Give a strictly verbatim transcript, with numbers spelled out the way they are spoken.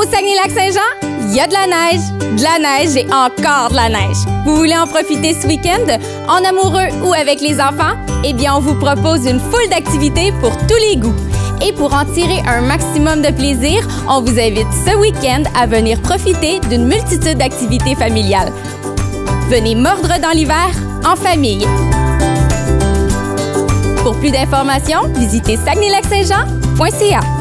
Saguenay-Lac-Saint-Jean, il y a de la neige, de la neige et encore de la neige. Vous voulez en profiter ce week-end, en amoureux ou avec les enfants? Eh bien, on vous propose une foule d'activités pour tous les goûts. Et pour en tirer un maximum de plaisir, on vous invite ce week-end à venir profiter d'une multitude d'activités familiales. Venez mordre dans l'hiver en famille. Pour plus d'informations, visitez Saguenay Lac Saint Jean point C A.